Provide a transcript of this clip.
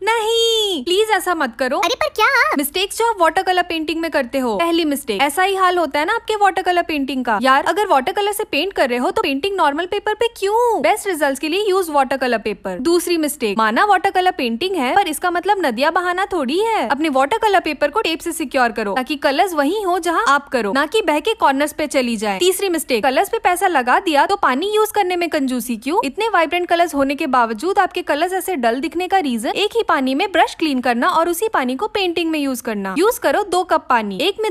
नहीं, प्लीज ऐसा मत करो। अरे पर क्या? मिस्टेक्स जो आप वाटर कलर पेंटिंग में करते हो। पहली मिस्टेक, ऐसा ही हाल होता है ना आपके वाटर कलर पेंटिंग का। यार अगर वाटर कलर से पेंट कर रहे हो तो पेंटिंग नॉर्मल पेपर पे क्यों? बेस्ट रिजल्ट्स के लिए यूज वाटर कलर पेपर। दूसरी मिस्टेक, माना वाटर कलर पेंटिंग है पर इसका मतलब नदियां बहाना थोड़ी है। अपने वाटर कलर पेपर को टेप से सिक्योर करो ताकि कलर्स वही हो जहाँ आप करो, ना कि बह के कॉर्नर्स पे चली जाए। तीसरी मिस्टेक, कलर्स पे पैसा लगा दिया तो पानी यूज करने में कंजूसी क्यों? इतने वाइब्रेंट कलर्स होने के बावजूद आपके कलर्स ऐसे डल दिखने का रीजन एक ही पानी में ब्रश क्लीन करना और उसी पानी को पेंटिंग में यूज करना। यूज करो 2 कप पानी, एक में